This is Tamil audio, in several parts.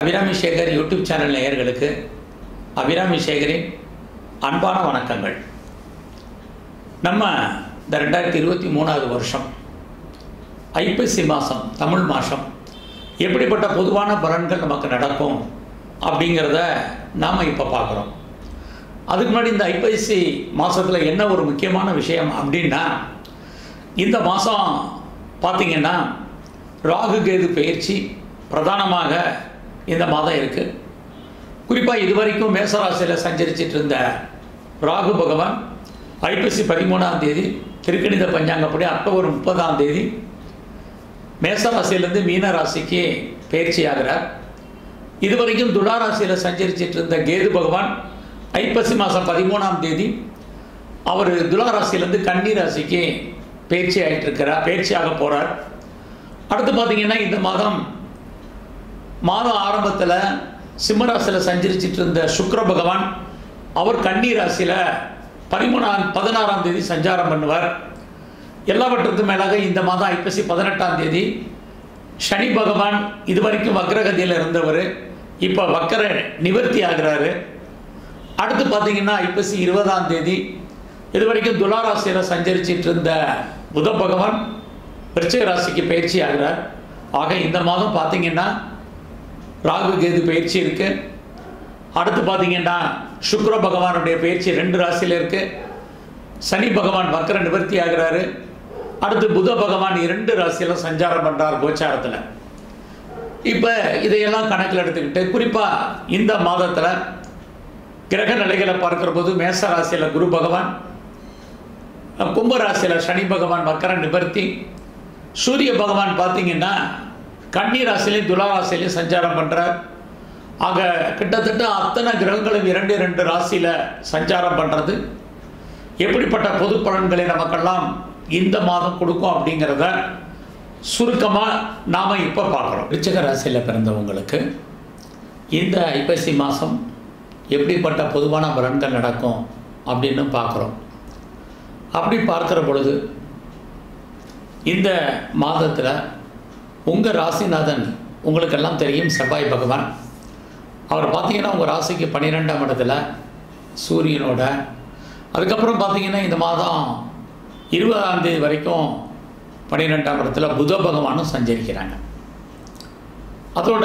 அபிராமி சேகர் யூடியூப் சேனல் நேயர்களுக்கு அபிராமி சேகரின் அன்பான வணக்கங்கள். நம்ம இந்த 2023 வருஷம் ஐப்பசி மாதம், தமிழ் மாதம் எப்படிப்பட்ட பொதுவான பலன்கள் நமக்கு நடக்கும் அப்படிங்கிறத நாம் இப்போ பார்க்குறோம். அதுக்கு முன்னாடி இந்த ஐப்பசி மாதத்தில் என்ன ஒரு முக்கியமான விஷயம் அப்படின்னா, இந்த மாதம் பார்த்திங்கன்னா ராகு கேது பயிற்சி பிரதானமாக இந்த மாதம் இருக்குது. குறிப்பாக இதுவரைக்கும் மேசராசியில் சஞ்சரிச்சிட்டு இருந்த ராகு பகவான் ஐப்பசி 13ஆம் தேதி திருக்கணித பஞ்சாங்கப்படி அக்டோபர் 30ஆம் தேதி மேசராசியிலேருந்து மீன ராசிக்கு பயிற்சி ஆகிறார். இதுவரைக்கும் துளாராசியில் சஞ்சரிச்சிட்டு இருந்த கேது பகவான் ஐப்பசி மாதம் 13ஆம் தேதி அவர் துளாராசியிலேருந்து கன்னி ராசிக்கு பயிற்சி பயிற்சியாக போகிறார். அடுத்து பார்த்திங்கன்னா இந்த மாதம் ஆரம்பத்தில் சிம்மராசியில் சஞ்சரிச்சிட்டு இருந்த சுக்கிர பகவான் அவர் கன்னி ராசியில் 16ஆம் தேதி சஞ்சாரம் பண்ணுவார். எல்லாவற்றுக்கும் மேலாக இந்த மாதம் ஐப்பசி 18ஆம் தேதி சனி பகவான் இதுவரைக்கும் வக்ரகதியில் இருந்தவர் இப்போ வக்கர நிவர்த்தி ஆகிறாரு. அடுத்து பார்த்திங்கன்னா ஐப்பசி 20ஆம் தேதி இதுவரைக்கும் துளாராசியில் சஞ்சரிச்சிட்டு இருந்த புத பகவான் விருச்சிக ராசிக்கு பயிற்சி ஆகிறார். ஆக இந்த மாதம் பார்த்திங்கன்னா ராகு கேது பயிற்சி இருக்குது. அடுத்து பார்த்திங்கன்னா சுக்கிர பகவானுடைய பயிற்சி 2 ராசியில் இருக்குது. சனி பகவான் வக்கர நிவர்த்தி ஆகிறாரு. அடுத்து புத பகவான் 2 ராசியில் சஞ்சாரம் பண்ணுறார் கோச்சாரத்தில். இப்போ இதையெல்லாம் கணக்கில் எடுத்துக்கிட்டு குறிப்பாக இந்த மாதத்தில் கிரக நிலைகளை பார்க்குற போது மேச ராசியில் குரு பகவான், கும்பராசியில் சனி பகவான் வக்கர நிவர்த்தி, சூரிய பகவான் பார்த்திங்கன்னா கன்னி ராசிலையும் துளாராசிலையும் சஞ்சாரம் பண்ணுறார். ஆக கிட்டத்தட்ட அத்தனை கிரகங்களும் 2 ராசியில் சஞ்சாரம் பண்ணுறது எப்படிப்பட்ட பொது பலன்களை நமக்கெல்லாம் இந்த மாதம் கொடுக்கும் அப்படிங்கிறத சுருக்கமாக நாம் இப்போ பார்க்குறோம். விருச்சிக ராசியில் பிறந்தவங்களுக்கு இந்த ஐப்பசி மாதம் எப்படிப்பட்ட பொதுவான பலன்கள் நடக்கும் அப்படின்னு பார்க்குறோம். அப்படி பார்க்குற பொழுது இந்த மாதத்தில் உங்கள் ராசிநாதன் உங்களுக்கெல்லாம் தெரியும் செவ்வாய் பகவான். அவர் பார்த்திங்கன்னா உங்கள் ராசிக்கு 12ஆம் இடத்துல சூரியனோட, அதுக்கப்புறம் பார்த்திங்கன்னா இந்த மாதம் 20ஆம் தேதி வரைக்கும் 12ஆம் இடத்துல புத பகவானும் சஞ்சரிக்கிறாங்க. அதோட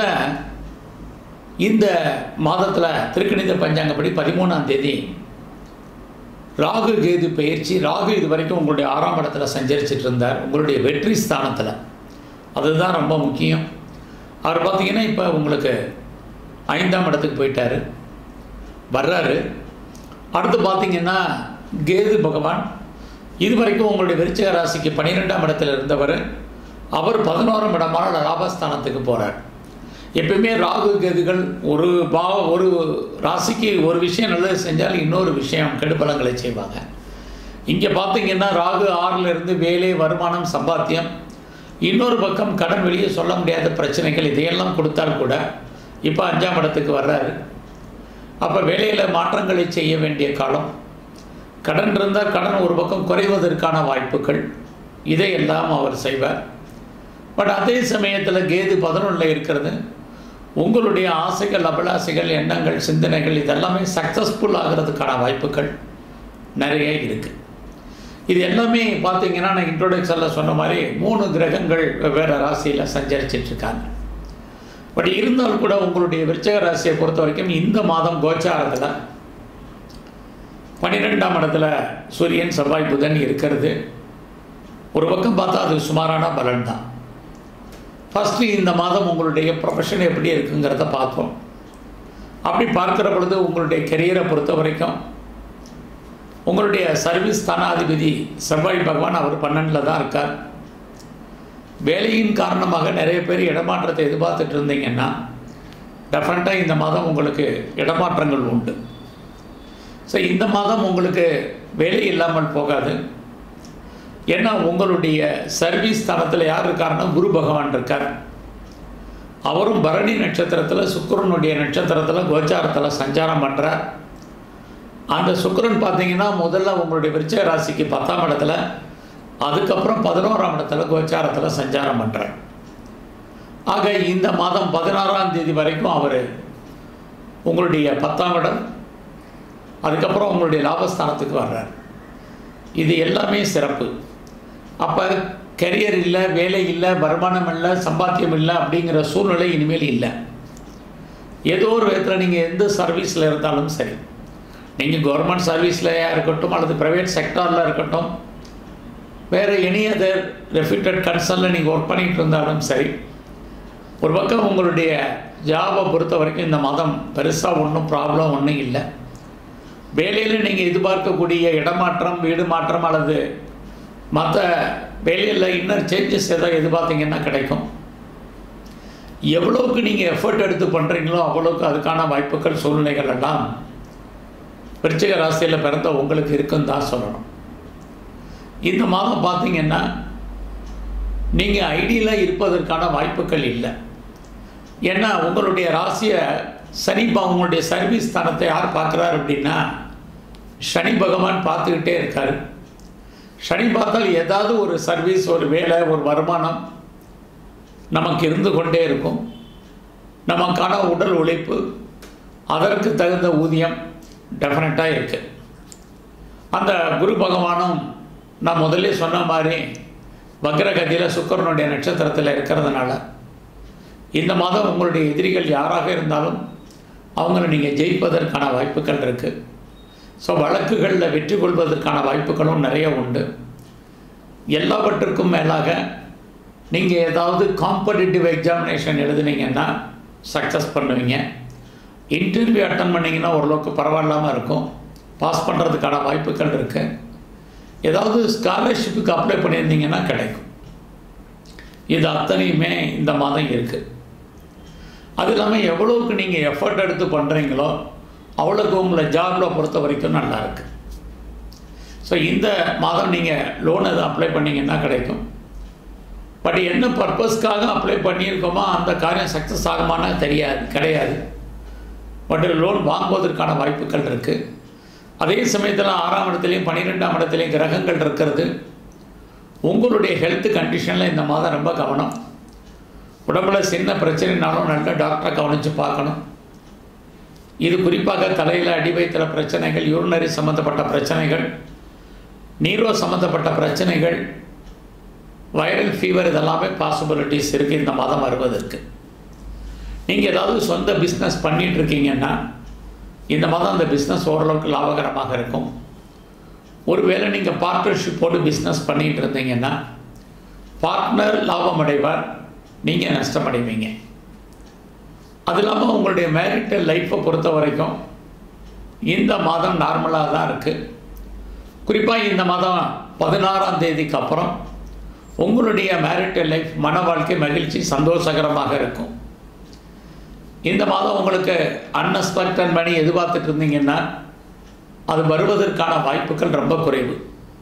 இந்த மாதத்தில் திருக்கணித பஞ்சாங்கப்படி 13ஆம் தேதி ராகு கேது பயிற்சி. ராகு இது வரைக்கும் உங்களுடைய 6ஆம் இடத்துல சஞ்சரிச்சிட்டு இருந்தார், உங்களுடைய வெற்றி ஸ்தானத்தில். அதுதான் ரொம்ப முக்கியம். அவர் பார்த்திங்கன்னா இப்போ உங்களுக்கு 5ஆம் இடத்துக்கு போயிட்டார், வர்றாரு. அடுத்து பார்த்திங்கன்னா கேது பகவான் இது வரைக்கும் உங்களுடைய விருச்சிக ராசிக்கு 12ஆம் இடத்துல இருந்தவர் அவர் 11ஆம் இடமான லாபஸ்தானத்துக்கு போகிறார். எப்பயுமே ராகு கேதுகள் ஒரு ராசிக்கு ஒரு விஷயம் நல்லது செஞ்சால் இன்னொரு விஷயம் கெடுபலங்களை செய்வாங்க. இங்கே பார்த்திங்கன்னா ராகு 6ல் இருந்து வேலை, வருமானம், சம்பாத்தியம், இன்னொரு பக்கம் கடன், வெளியே சொல்ல முடியாத பிரச்சனைகள், இதையெல்லாம் கொடுத்தால் கூட இப்போ 5ஆம் இடத்துக்கு வர்றாரு. அப்போ வேலையில் மாற்றங்களை செய்ய வேண்டிய காலம். கடன் இருந்தால் கடன் ஒரு பக்கம் குறைவதற்கான வாய்ப்புகள், இதையெல்லாம் அவர் செய்வார். பட் அதே சமயத்தில் கேது 11ல் இருக்கிறது உங்களுடைய ஆசைகள், அபிலாசைகள், எண்ணங்கள், சிந்தனைகள் இதெல்லாமே சக்ஸஸ்ஃபுல் ஆகிறதுக்கான வாய்ப்புகள் நிறைய இருக்குது. இது எல்லாமே பார்த்திங்கன்னா நான் இன்ட்ரோடக்ஷனில் சொன்ன மாதிரி 3 கிரகங்கள் வெவ்வேறு ராசியில் சஞ்சரிச்சிட்ருக்காங்க. பட் இருந்தாலும் கூட உங்களுடைய விருச்சிக ராசியை பொறுத்த வரைக்கும் இந்த மாதம் கோச்சாரத்தில் 12ஆம் இடத்துல சூரியன், செவ்வாய், புதன் இருக்கிறது. ஒரு பக்கம் பார்த்தா அது சுமாரான பலன் தான். ஃபஸ்ட்டு இந்த மாதம் உங்களுடைய ப்ரொஃபஷன் எப்படி இருக்குங்கிறத பார்ப்போம். அப்படி பார்க்குற பொழுது உங்களுடைய கெரியரை பொறுத்த வரைக்கும் உங்களுடைய சர்வீஸ் ஸ்தானாதிபதி செவ்வாய் பகவான் அவர் 12ல் தான் இருக்கார். வேலையின் காரணமாக நிறைய பேர் இடமாற்றத்தை எதிர்பார்த்துட்டு இருந்தீங்கன்னா டெஃபினட்டாக இந்த மாதம் உங்களுக்கு இடமாற்றங்கள் உண்டு. ஸோ இந்த மாதம் உங்களுக்கு வேலை இல்லாமல் போகாது. ஏன்னா உங்களுடைய சர்வீஸ் ஸ்தானத்தில் யார் இருக்காருன்னா குரு பகவான் இருக்கார். அவரும் பரணி நட்சத்திரத்தில் சுக்கிரனுடைய நட்சத்திரத்தில் கோச்சாரத்தில் சஞ்சாரம் பண்ணுறார். அந்த சுக்கிரன் பார்த்திங்கன்னா முதல்ல உங்களுடைய விருச்சிக ராசிக்கு 10ஆம் இடத்துல, அதுக்கப்புறம் 11ஆம் இடத்துல கோச்சாரத்தில் சஞ்சாரம் பண்ணுறார். ஆக இந்த மாதம் 16ஆம் தேதி வரைக்கும் அவர் உங்களுடைய 10ஆம் இடம், அதுக்கப்புறம் உங்களுடைய லாபஸ்தானத்துக்கு வர்றார். இது எல்லாமே சிறப்பு. அப்போ கரியர் இல்லை, வேலை இல்லை, வருமானம் இல்லை, சம்பாத்தியம் இல்லை அப்படிங்கிற சூழ்நிலை இனிமேல் இல்லை. ஏதோ ஒரு விதத்தில் நீங்கள் எந்த சர்வீஸில் இருந்தாலும் சரி, நீங்கள் கவர்மெண்ட் சர்வீஸ்லையா இருக்கட்டும் அல்லது ப்ரைவேட் செக்டாரில் இருக்கட்டும், வேறு எனி அதர் ரெப்யூட்டட் கன்சர்னில் நீங்கள் ஒர்க் பண்ணிகிட்டு இருந்தாலும் சரி, ஒரு பக்கம் உங்களுடைய ஜாபை பொறுத்த வரைக்கும் இந்த மாதம் பெருசாக ஒன்றும் ப்ராப்ளம் ஒன்றும் இல்லை. வேலையில் நீங்கள் எதிர்பார்க்கக்கூடிய இடமாற்றம், வீடு மாற்றம் அல்லது மற்ற வேலையில் இன்னர் சேஞ்சஸ் ஏதாவது எதிர்பார்த்தீங்கன்னா கிடைக்கும். எவ்வளோக்கு நீங்கள் எஃபர்ட் எடுத்து பண்ணுறீங்களோ அவ்வளோக்கு அதுக்கான வாய்ப்புகள், சூழ்நிலைகள் எல்லாம் விருச்சிக ராசியில் பிறந்த உங்களுக்கு இருக்குன்னு தான் சொல்லணும். இந்த மாதம் பார்த்தீங்கன்னா நீங்கள் ஐடியில் இருப்பதற்கான வாய்ப்புகள் இல்லை. ஏன்னா உங்களுடைய ராசியை சனி, உங்களுடைய சர்வீஸ் ஸ்தானத்தை யார் பார்க்குறாரு அப்படின்னா சனி பகவான் பார்த்துக்கிட்டே இருக்கார். சனி பார்த்தால் ஏதாவது ஒரு சர்வீஸ், ஒரு வேலை, ஒரு வருமானம் நமக்கு இருந்து கொண்டே இருக்கும். நமக்கான உடல் உழைப்பு, அதற்கு தகுந்த ஊதியம் டெஃபினட்டாக இருக்குது. அந்த குரு பகவானும் நான் முதல்ல சொன்ன மாதிரி வக்ரகதியில் சுக்கிரனுடைய நட்சத்திரத்தில் இருக்கிறதுனால இந்த மாதம் உங்களுடைய எதிரிகள் யாராக இருந்தாலும் அவங்கள நீங்கள் ஜெயிப்பதற்கான வாய்ப்புகள் இருக்குது. ஸோ வழக்குகளில் வெற்றி கொள்வதற்கான வாய்ப்புகளும் நிறைய உண்டு. எல்லாவற்றுக்கும் மேலாக நீங்கள் ஏதாவது காம்படிட்டிவ் எக்ஸாமினேஷன் எழுதுனீங்கன்னா சக்ஸஸ் பண்ணுவீங்க. இன்டர்வியூ அட்டன் பண்ணிங்கன்னா ஓரளவுக்கு பரவாயில்லாமல் இருக்கும், பாஸ் பண்ணுறதுக்கான வாய்ப்புகள் இருக்குது. ஏதாவது ஸ்காலர்ஷிப்புக்கு அப்ளை பண்ணியிருந்தீங்கன்னா கிடைக்கும். இது அத்தனையுமே இந்த மாதம் இருக்குது. அது இல்லாமல் எவ்வளோக்கு நீங்கள் எஃபர்ட் எடுத்து பண்ணுறீங்களோ அவ்வளோக்கு உங்களை ஜாபில் பொறுத்த வரைக்கும் நல்லாயிருக்கு. ஸோ இந்த மாதம் நீங்கள் லோன் எதுவும் அப்ளை பண்ணிங்கன்னா கிடைக்கும். பட் என்ன பர்பஸ்க்காக அப்ளை பண்ணியிருக்கோமோ அந்த காரியம் சக்ஸஸ் ஆகுமானா கிடையாது. பட் லோன் வாங்குவதற்கான வாய்ப்புகள் இருக்குது. அதே சமயத்தில் 6ஆம் இடத்துலையும் 12ஆம் இடத்துலையும் கிரகங்கள் இருக்கிறது. உங்களுடைய ஹெல்த் கண்டிஷனில் இந்த மாதம் ரொம்ப கவனம். உடம்புல சின்ன பிரச்சனைனாலும் நல்ல டாக்டரை கவனித்து பார்க்கணும். இது குறிப்பாக தலையில், அடி வயிற்றுல பிரச்சனைகள், யூரினரி சம்மந்தப்பட்ட பிரச்சனைகள், நீரோ சம்மந்தப்பட்ட பிரச்சனைகள், வைரல் ஃபீவர், இதெல்லாமே பாசிபிலிட்டிஸ் இருக்குது இந்த மாதம் வருவதற்கு. நீங்கள் ஏதாவது சொந்த பிஸ்னஸ் பண்ணிகிட்ருக்கீங்கன்னா இந்த மாதம் அந்த பிஸ்னஸ் ஓரளவுக்கு லாபகரமாக இருக்கும். ஒருவேளை நீங்கள் பார்ட்னர்ஷிப்போடு பிஸ்னஸ் பண்ணிகிட்டு இருந்தீங்கன்னா பார்ட்னர் லாபம் அடைவார், நீங்கள் நஷ்டமடைவீங்க. அது இல்லாமல் உங்களுடைய மேரிட்டல் லைஃப்பை பொறுத்த வரைக்கும் இந்த மாதம் நார்மலாக தான் இருக்குது. குறிப்பாக இந்த மாதம் 16ஆம் தேதிக்கு அப்புறம் உங்களுடைய மேரிட்டல் லைஃப், மன வாழ்க்கை, மகிழ்ச்சி, சந்தோஷகரமாக இருக்கும். இந்த மாதம் உங்களுக்கு அன்எக்ஸ்பெக்டட் மணி எதிர்பார்த்துட்டு இருந்தீங்கன்னா அது வருவதற்கான வாய்ப்புகள் ரொம்ப குறைவு.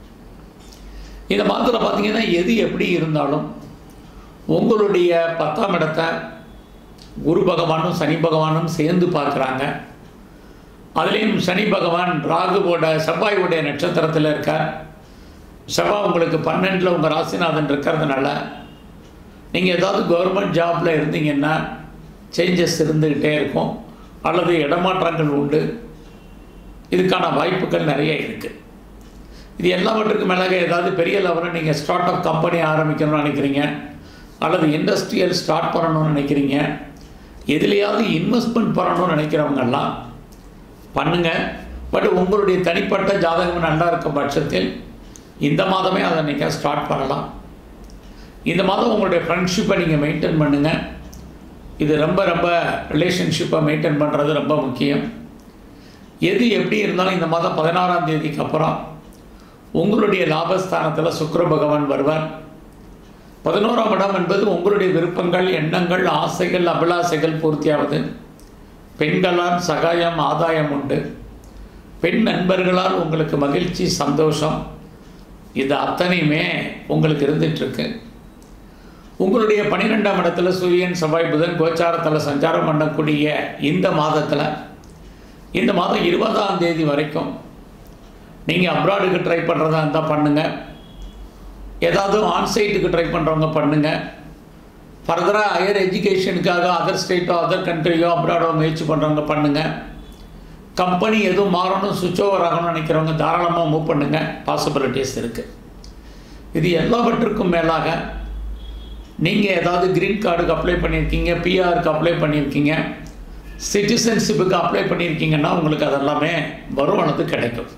இந்த மாதத்தில் பார்த்தீங்கன்னா எது எப்படி இருந்தாலும் உங்களுடைய 10ஆம் இடத்தை குரு பகவானும் சனி பகவானும் சேர்ந்து பார்க்குறாங்க. அதுலேயும் சனி பகவான் ராகுவோட, செவ்வாயுடைய நட்சத்திரத்தில் இருக்கார். செவ்வாய் உங்களுக்கு 12ல் உங்கள் ராசிநாதன் இருக்கிறதுனால நீங்கள் ஏதாவது கவர்மெண்ட் ஜாபில் இருந்தீங்கன்னா சேஞ்சஸ் இருந்துக்கிட்டே இருக்கும், அல்லது இடமாற்றங்கள் உண்டு. இதுக்கான வாய்ப்புகள் நிறைய இருக்குது. இது எல்லாவற்றுக்கும் மேலாக ஏதாவது பெரிய லெவலில் நீங்கள் ஸ்டார்ட் அப் கம்பெனி ஆரம்பிக்கணும்னு நினைக்கிறீங்க, அல்லது இண்டஸ்ட்ரியல் ஸ்டார்ட் பண்ணணும்னு நினைக்கிறீங்க, எதுலையாவது இன்வெஸ்ட்மெண்ட் பண்ணணும்னு நினைக்கிறவங்கெல்லாம் பண்ணுங்கள். பட் உங்களுடைய தனிப்பட்ட ஜாதகம் நல்லா இருக்கும் பட்சத்தில் இந்த மாதமே அதை நீங்கள் ஸ்டார்ட் பண்ணலாம். இந்த மாதம் உங்களுடைய ஃப்ரெண்ட்ஷிப்பை நீங்கள் மெயின்டைன் பண்ணுங்கள். இது ரொம்ப ரிலேஷன்ஷிப்பை மெயின்டைன் பண்ணுறது ரொம்ப முக்கியம். எது எப்படி இருந்தாலும் இந்த மாதம் 16ஆம் தேதிக்கு அப்புறம் உங்களுடைய லாபஸ்தானத்தில் சுக்கிர பகவான் வருவார். 11ஆம் இடம் என்பது உங்களுடைய விருப்பங்கள், எண்ணங்கள், ஆசைகள், அபிலாசைகள் பூர்த்தியாவது. பெண்களால் சகாயம், ஆதாயம் உண்டு. பெண் நண்பர்களால் உங்களுக்கு மகிழ்ச்சி, சந்தோஷம், இது அத்தனையுமே உங்களுக்கு இருந்துகிட்ருக்கு. உங்களுடைய 12ஆம் இடத்துல சூரியன், செவ்வாய், புதன் கோச்சாரத்தில் சஞ்சாரம் பண்ணக்கூடிய இந்த மாதத்தில், இந்த மாதம் 20ஆம் தேதி வரைக்கும் நீங்கள் அப்ராடுக்கு ட்ரை பண்ணுறதா இருந்தால் பண்ணுங்கள். ஏதாவது ஆன்சைட்டுக்கு ட்ரை பண்ணுறவங்க பண்ணுங்கள். ஃபர்தராக ஹையர் எஜுகேஷனுக்காக அதர் ஸ்டேட்டோ அதர் கண்ட்ரியோ அப்ராடோ முயற்சி பண்ணுறவங்க பண்ணுங்கள். கம்பெனி எதுவும் மாறணும் சுவிட்ச் ஓவர் ஆகணும்னு நினைக்கிறவங்க தாராளமாக மூவ் பண்ணுங்கள், பாசிபிலிட்டிஸ் இருக்குது. இது எல்லாவற்றுக்கும் மேலாக நீங்கள் ஏதாவது க்ரீன் கார்டுக்கு அப்ளை பண்ணியிருக்கீங்க, பிஆருக்கு அப்ளை பண்ணியிருக்கீங்க, சிட்டிசன்ஷிப்புக்கு அப்ளை பண்ணியிருக்கீங்கன்னா உங்களுக்கு அதெல்லாமே வருமானது கிடைக்கும்.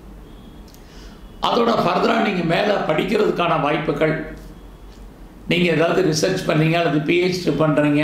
அதோட ஃபர்தராக நீங்கள் மேலே படிக்கிறதுக்கான வாய்ப்புகள், நீங்கள் ஏதாவது ரிசர்ச் பண்ணீங்க அல்லது பிஹெச்டி பண்ணுறீங்க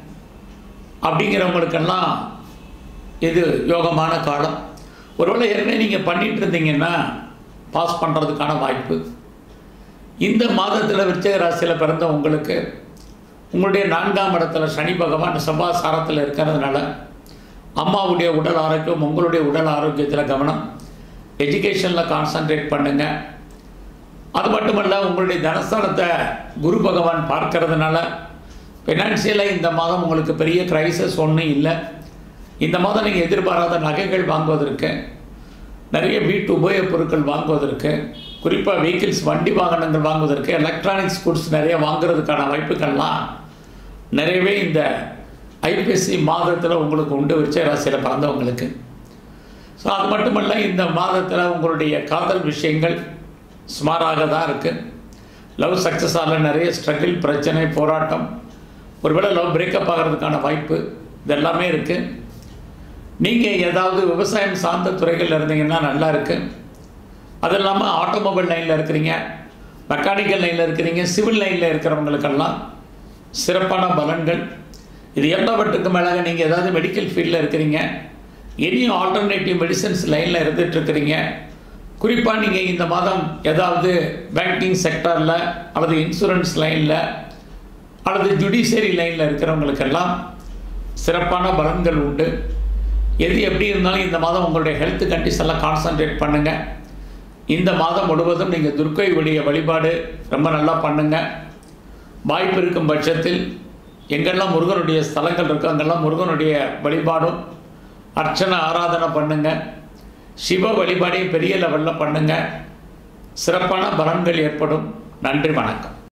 அப்படிங்கிறவங்களுக்கெல்லாம் இது யோகமான காலம். ஒருவேளை ஏற்கனவே நீங்கள் பண்ணிகிட்டு இருந்தீங்கன்னா பாஸ் பண்ணுறதுக்கான வாய்ப்பு. இந்த மாதத்தில் விருச்சிக ராசியில் பிறந்த உங்களுக்கு உங்களுடைய 4ஆம் இடத்துல சனி பகவான் சபாசாரத்தில் இருக்கிறதுனால அம்மாவுடைய உடல் ஆரோக்கியம், உங்களுடைய உடல் ஆரோக்கியத்தில் கவனம், எஜுகேஷனில் கான்சன்ட்ரேட் பண்ணுங்கள். அது மட்டுமல்ல, உங்களுடைய தனஸ்தானத்தை குரு பகவான் பார்க்கறதுனால ஃபினான்ஷியலாக இந்த மாதம் உங்களுக்கு பெரிய கிரைசஸ் ஒன்றும் இல்லை. இந்த மாதம் நீங்கள் எதிர்பாராத நகைகள் வாங்குவதற்கு, நிறைய வீட்டு உபயோகப் பொருட்கள் வாங்குவதற்கு, குறிப்பாக வெஹிக்கிள்ஸ் வண்டி வாகனங்கள் வாங்குவதற்கு, எலக்ட்ரானிக்ஸ் குட்ஸ் நிறைய வாங்குறதுக்கான வாய்ப்புகள்லாம் நிறையவே இந்த ஐப்பசி மாதத்தில் உங்களுக்கு உண்டு, விருச்சிக ராசியில் பிறந்தவங்களுக்கு. ஸோ அது மட்டுமல்ல, இந்த மாதத்தில் உங்களுடைய காதல் விஷயங்கள் சுமாராக தான் இருக்குது. லவ் சக்ஸஸ் ஆகல, நிறைய ஸ்ட்ரகிள், பிரச்சனை, போராட்டம், ஒருவேளை லவ் பிரேக்கப் ஆகிறதுக்கான வாய்ப்பு இதெல்லாமே இருக்குது. நீங்கள் ஏதாவது விவசாயம் சார்ந்த துறைகளில் இருந்தீங்கன்னா நல்லா இருக்குது. அது இல்லாமல் ஆட்டோமொபைல் லைனில் இருக்கிறீங்க, மெக்கானிக்கல் லைனில் இருக்கிறீங்க, சிவில் லைனில் இருக்கிறவங்களுக்கெல்லாம் சிறப்பான பலன்கள். இது எல்லாவற்றுக்கு மேலாக நீங்கள் ஏதாவது மெடிக்கல் ஃபீல்டில் இருக்கிறீங்க, இனியும் ஆல்டர்னேட்டிவ் மெடிசன்ஸ் லைனில் இருந்துகிட்ருக்கிறீங்க, குறிப்பாக நீங்கள் இந்த மாதம் ஏதாவது பேங்கிங் செக்டரில் அல்லது இன்சூரன்ஸ் லைனில் அல்லது ஜுடிஷியரி லைனில் இருக்கிறவங்களுக்கெல்லாம் சிறப்பான பலன்கள் உண்டு. எது எப்படி இருந்தாலும் இந்த மாதம் உங்களுடைய ஹெல்த் கண்டிஷனில் கான்சன்ட்ரேட் பண்ணுங்கள். இந்த மாதம் முழுவதும் நீங்கள் துர்க்கை ஒளிய வழிபாடு ரொம்ப நல்லா பண்ணுங்கள். வாய்ப்பு இருக்கும் பட்சத்தில் எங்கெல்லாம் முருகனுடைய ஸ்தலங்கள் இருக்கோ அங்கெல்லாம் முருகனுடைய வழிபாடும் அர்ச்சனை ஆராதனை பண்ணுங்கள். சிவ வழிபாடையும் பெரிய லெவலில் பண்ணுங்கள். சிறப்பான பலன்கள் ஏற்படும். நன்றி, வணக்கம்.